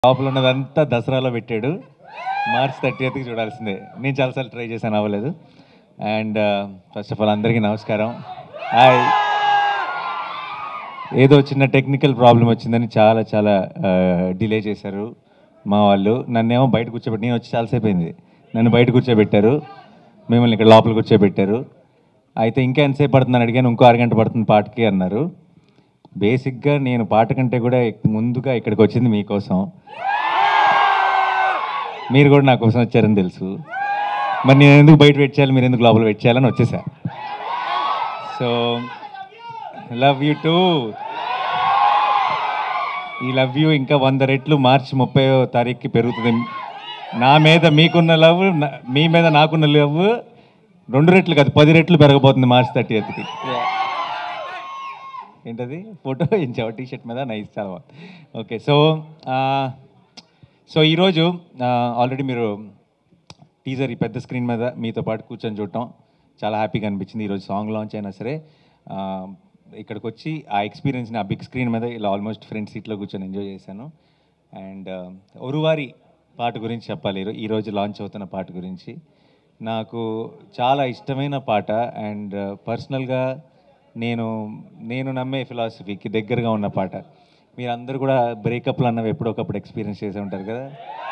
లోపల ఉన్నదంతా దసరాలో పెట్టాడు. మార్చ్ 30కి చూడాల్సిందే. నేను చాలాసార్లు ట్రై చేశాను, అవ్వలేదు. అండ్ ఫస్ట్ ఆఫ్ ఆల్ అందరికీ నమస్కారం. హాయ్. ఏదో చిన్న టెక్నికల్ ప్రాబ్లం వచ్చిందని చాలా డిలే చేశారు మా వాళ్ళు. నన్నేమో బయట కూర్చోబెట్టి, నేను వచ్చి చాలాసేపు అయింది, నన్ను బయట కూర్చోబెట్టారు, మిమ్మల్ని ఇక్కడ లోపల కూర్చోబెట్టారు. అయితే ఇంకా ఎంతసేపు పడుతుందని అడిగాను, ఇంకో అరగంట పడుతుంది పాటకి అన్నారు. బేసిక్గా నేను పాట కంటే కూడా ముందుగా ఇక్కడికి వచ్చింది మీకోసం. మీరు కూడా నా కోసం వచ్చారని తెలుసు. మరి నేను ఎందుకు బయట వెయిట్ చేయాలి, మీరు ఎందుకు లోపల వెయిట్ చేయాలని వచ్చేసా. So love you too. ఈ లవ్ యూ ఇంకా 100 రెట్లు మార్చి 30వ తారీఖుకి పెరుగుతుంది. నా మీద మీకున్న లవ్, మీ మీద నాకున్న లవ్ 2 రెట్లు కాదు 10 రెట్లు పెరగబోతుంది మార్చి 30కి. ఏంటది ఫోటో ఇచ్చావు టీషర్ట్ మీద, నైస్, చాలా బాగుంది. ఓకే, సో ఈరోజు ఆల్రెడీ మీరు టీజర్ ఈ పెద్ద స్క్రీన్ మీద మీతో పాటు కూర్చొని చూడటం చాలా హ్యాపీగా అనిపించింది. ఈరోజు సాంగ్ లాంచ్ అయినా సరే ఇక్కడికి వచ్చి ఆ ఎక్స్పీరియన్స్ని ఆ బిగ్ స్క్రీన్ మీద ఇలా ఆల్మోస్ట్ ఫ్రంట్ సీట్లో కూర్చొని ఎంజాయ్ చేశాను. అండ్ ఒరువారి పాట గురించి చెప్పాలి. ఈరోజు లాంచ్ అవుతున్న పాట గురించి నాకు చాలా ఇష్టమైన పాట. అండ్ పర్సనల్గా నేను నమ్మే ఫిలాసఫీకి దగ్గరగా ఉన్న పాట. మీరందరూ కూడా బ్రేకప్లు అన్నవి ఎప్పుడొకప్పుడు ఎక్స్పీరియన్స్ చేసే ఉంటారు కదా.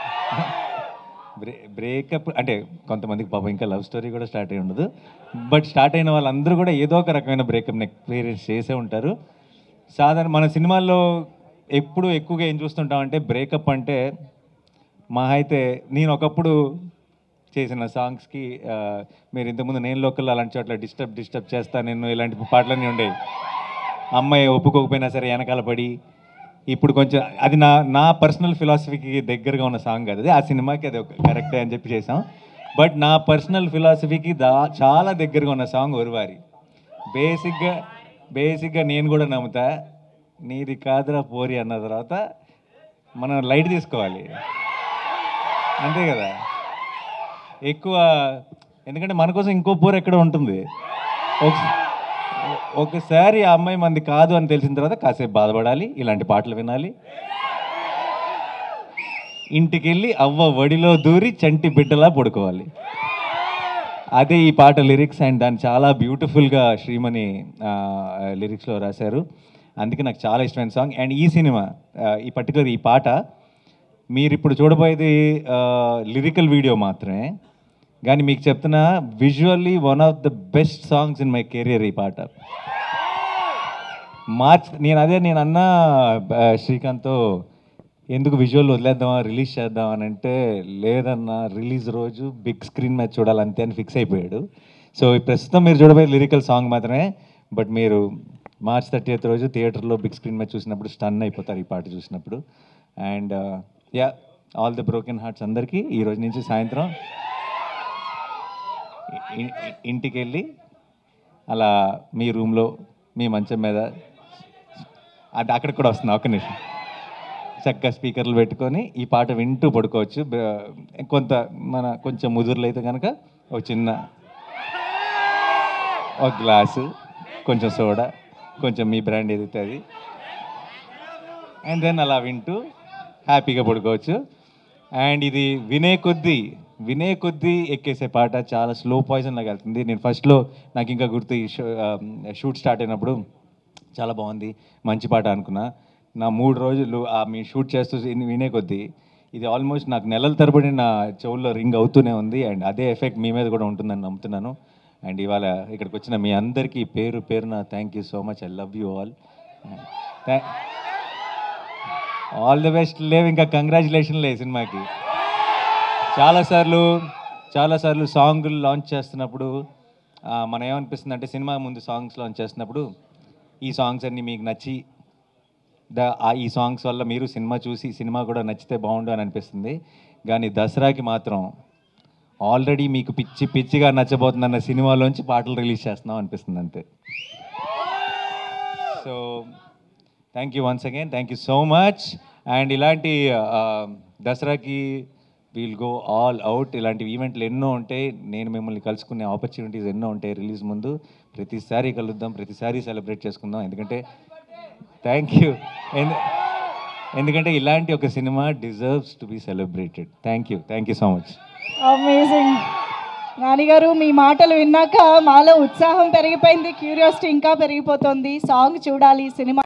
బ్రేకప్ అంటే కొంతమందికి పాపం ఇంకా లవ్ స్టోరీ కూడా స్టార్ట్ అయి ఉండదు, బట్ స్టార్ట్ అయిన వాళ్ళందరూ కూడా ఏదో ఒక రకమైన బ్రేకప్ని ఎక్స్పీరియన్స్ చేసే ఉంటారు. సాధారణ మన సినిమాల్లో ఎప్పుడు ఎక్కువగా ఏం చూస్తుంటామంటే బ్రేకప్ అంటే మహా అయితే నేను ఒకప్పుడు చేసిన సాంగ్స్కి మీరు ఇంతకుముందు నేను లోకల్ అలాంటి చోట్ల డిస్టర్బ్ చేస్తా నేను ఇలాంటి పాటలన్నీ ఉండేవి. అమ్మాయి ఒప్పుకోకపోయినా సరే వెనకాల పడి, ఇప్పుడు కొంచెం అది నా పర్సనల్ ఫిలాసఫీకి దగ్గరగా ఉన్న సాంగ్ కాదు అది, ఆ సినిమాకి అది కరెక్టే అని చెప్పి చేసాం. బట్ నా పర్సనల్ ఫిలాసఫీకి చాలా దగ్గరగా ఉన్న సాంగ్ ఒరువారి. బేసిక్గా నేను కూడా నమ్ముతా, నీది కాదురా పోరి అన్న తర్వాత మనం లైట్ తీసుకోవాలి, అంతే కదా. ఎక్కువ ఎందుకంటే మన కోసం ఇంకో పోరు ఎక్కడ ఉంటుంది. ఒకసారి ఆ అమ్మాయి మంది కాదు అని తెలిసిన తర్వాత కాసేపు బాధపడాలి, ఇలాంటి పాటలు వినాలి, ఇంటికి వెళ్ళి అవ్వ వడిలో దూరి చంటి బిడ్డలా పడుకోవాలి. అదే ఈ పాట లిరిక్స్. అండ్ దాన్ని చాలా బ్యూటిఫుల్గా శ్రీమణి లిరిక్స్లో రాశారు. అందుకే నాకు చాలా ఇష్టమైన సాంగ్. అండ్ ఈ సినిమా ఈ పర్టికులర్ ఈ పాట మీరు ఇప్పుడు చూడబోయేది లిరికల్ వీడియో మాత్రమే, కానీ మీకు చెప్తున్నా visually one of the best songs in my career ఈ పాట. నేను అన్నా శ్రీకాంత్తో ఎందుకు విజువల్ వదిలేద్దామా రిలీజ్ చేద్దాం అని అంటే, లేదన్నా రిలీజ్ రోజు బిగ్ స్క్రీన్ మీద చూడాలంతే అని ఫిక్స్ అయిపోయాడు. సో ప్రస్తుతం మీరు చూడబోయే లిరికల్ సాంగ్ మాత్రమే, బట్ మీరు మార్చ్ 30th రోజు థియేటర్లో బిగ్ స్క్రీన్ మీద చూసినప్పుడు స్టన్ అయిపోతారు ఈ పాట చూసినప్పుడు. And all the broken hearts అందరికీ ఈ రోజు నుంచి సాయంత్రం ఇంటికి వెళ్ళి అలా మీ రూమ్లో మీ మంచం మీద, అది అక్కడికి కూడా వస్తుంది, ఒక్క నిమిషం, చక్కగా స్పీకర్లు పెట్టుకొని ఈ పాట వింటూ పడుకోవచ్చు. కొంచెం ముదురులు అయితే కనుక ఒక గ్లాసు, కొంచెం సోడా, కొంచెం మీ బ్రాండ్ ఏదైతే అది, అండ్ దెన్ అలా వింటూ హ్యాపీగా పడుకోవచ్చు. అండ్ ఇది వినే కొద్దీ ఎక్కేసే పాట, చాలా స్లో పాయిజన్ లాగా వెళ్తుంది. నేను ఫస్ట్లో నాకు ఇంకా గుర్తు, ఈ షూట్ స్టార్ట్ అయినప్పుడు చాలా బాగుంది మంచి పాట అనుకున్నా. నా 3 రోజులు మీ షూట్ చేస్తూ వినే కొద్దీ ఇది ఆల్మోస్ట్ నాకు నెలల తరబడి నా చెవుల్లో రింగ్ అవుతూనే ఉంది. అండ్ అదే ఎఫెక్ట్ మీ మీద కూడా ఉంటుందని నమ్ముతున్నాను. అండ్ ఇవాళ ఇక్కడికి వచ్చిన మీ అందరికీ పేరున thank you so much. I love you all the best. లేవు ఇంకా కంగ్రాచులేషన్లే సినిమాకి. చాలాసార్లు సాంగులు లాంచ్ చేస్తున్నప్పుడు మనం ఏమనిపిస్తుంది అంటే, సినిమా ముందు సాంగ్స్ లాంచ్ చేస్తున్నప్పుడు ఈ సాంగ్స్ అన్నీ మీకు నచ్చి ఈ సాంగ్స్ వల్ల మీరు సినిమా చూసి సినిమా కూడా నచ్చితే బాగుండు అని అనిపిస్తుంది. కానీ దసరాకి మాత్రం ఆల్రెడీ మీకు పిచ్చిగా నచ్చబోతుందన్న సినిమాలోంచి పాటలు రిలీజ్ చేస్తున్నాం అనిపిస్తుంది అంతే. So thank you once again, thank you so much. And ఇలాంటి దసరాకి వీల్ గో ఆల్ అవుట్. ఇలాంటి ఈవెంట్లు ఎన్నో ఉంటాయి, నేను మిమ్మల్ని కలుసుకునే ఆపర్చునిటీస్ ఎన్నో ఉంటాయి రిలీజ్ ముందు. ప్రతిసారి కలుద్దాం, ప్రతిసారి సెలబ్రేట్ చేసుకుందాం. ఎందుకంటే థ్యాంక్ యూ. ఎందుకంటే ఇలాంటి ఒక సినిమా deserves to be celebrated. Thank you so much. Amazing. నానిగారు మీ మాటలు విన్నాక మాలో ఉత్సాహం పెరిగిపోయింది, క్యూరియాసిటీ ఇంకా పెరిగిపోతుంది. సాంగ్ చూడాలి, సినిమా